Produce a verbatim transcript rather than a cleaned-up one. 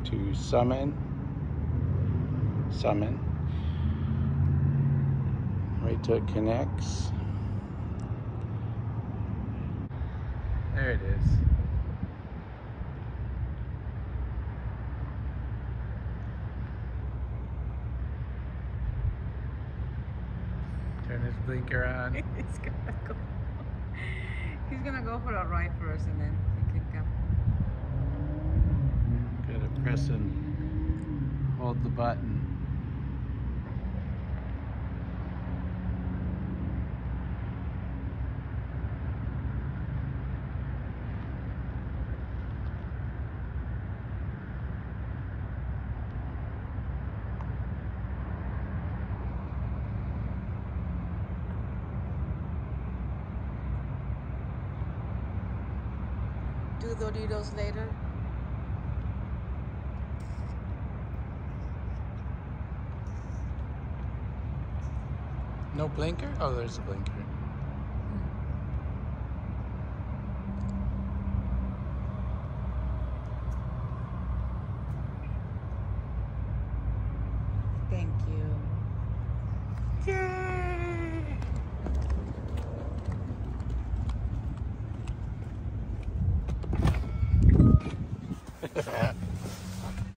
to summon, summon, right till it connects. There it is. Turn his blinker on. He's gonna go. He's gonna go for a ride first, and then he can come. Gotta press and hold the button. Do Doritos later. No blinker? Oh, there's a blinker. Thank you. Yay!